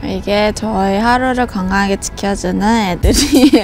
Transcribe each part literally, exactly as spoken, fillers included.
이게 저희 하루를 건강하게 지켜주는 애들이에요.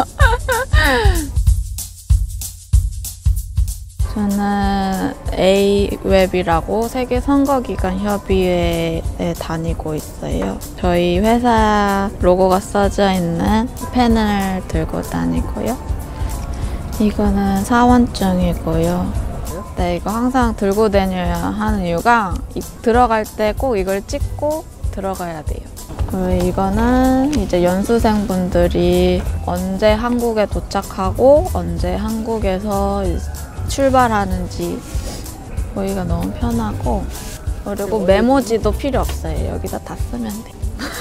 저는 에이웹이라고 세계선거기관협의회에 다니고 있어요. 저희 회사 로고가 써져 있는 펜을 들고 다니고요. 이거는 사원증이고요. 네, 이거 항상 들고 다녀야 하는 이유가 들어갈 때 꼭 이걸 찍고 들어가야 돼요. 그리고 이거는 이제 연수생분들이 언제 한국에 도착하고 언제 한국에서 출발하는지 보기가 너무 편하고, 그리고 메모지도 필요 없어요. 여기다 다 쓰면 돼.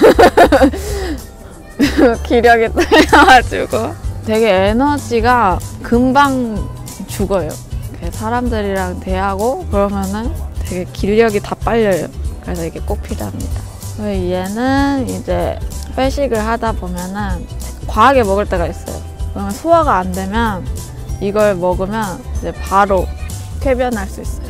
기력이 떨려가지고 되게 에너지가 금방 죽어요. 사람들이랑 대하고 그러면은 되게 기력이 다 빨려요. 그래서 이게 꼭 필요합니다. 얘는 이제 회식을 하다 보면은 과하게 먹을 때가 있어요. 그러면 소화가 안 되면 이걸 먹으면 이제 바로 쾌변할 수 있어요.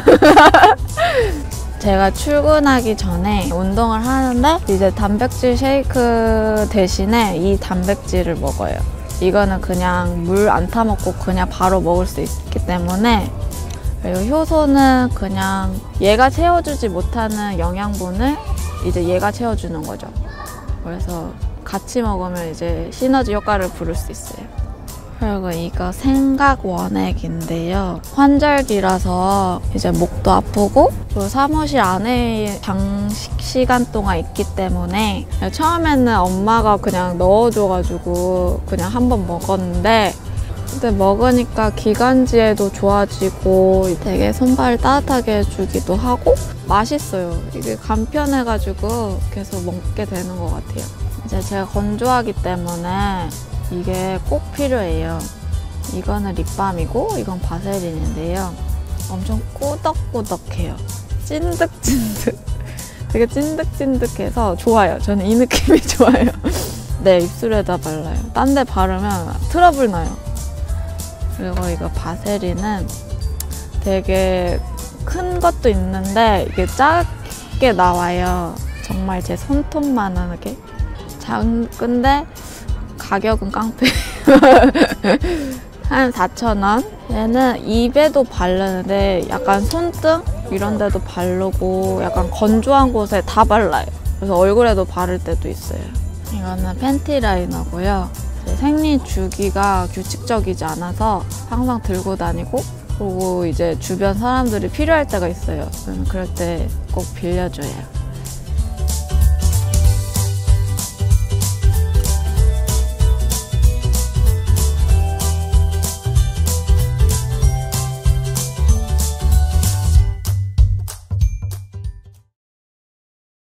제가 출근하기 전에 운동을 하는데 이제 단백질 쉐이크 대신에 이 단백질을 먹어요. 이거는 그냥 물 안 타먹고 그냥 바로 먹을 수 있기 때문에, 그리고 효소는 그냥 얘가 채워주지 못하는 영양분을 이제 얘가 채워주는 거죠. 그래서 같이 먹으면 이제 시너지 효과를 부를 수 있어요. 그리고 이거 생각 원액인데요. 환절기라서 이제 목도 아프고 그 사무실 안에 장식 시간 동안 있기 때문에 처음에는 엄마가 그냥 넣어줘가지고 그냥 한번 먹었는데, 근데 먹으니까 기관지에도 좋아지고 되게 손발을 따뜻하게 해주기도 하고 맛있어요. 이게 간편해가지고 계속 먹게 되는 것 같아요. 이제 제가 건조하기 때문에 이게 꼭 필요해요. 이거는 립밤이고 이건 바세린인데요. 엄청 꾸덕꾸덕해요. 찐득찐득. 되게 찐득찐득해서 좋아요. 저는 이 느낌이 좋아요. 네, 입술에다 발라요. 딴 데 바르면 트러블 나요. 그리고 이거 바세린은 되게 큰 것도 있는데 이게 작게 나와요. 정말 제 손톱만하게. 작은데 가격은 깡패. 한 사천 원. 얘는 입에도 바르는데 약간 손등 이런 데도 바르고 약간 건조한 곳에 다 발라요. 그래서 얼굴에도 바를 때도 있어요. 이거는 팬티 라이너고요. 생리 주기가 규칙적이지 않아서 항상 들고 다니고, 그리고 이제 주변 사람들이 필요할 때가 있어요. 그러면 그럴 때 꼭 빌려줘요.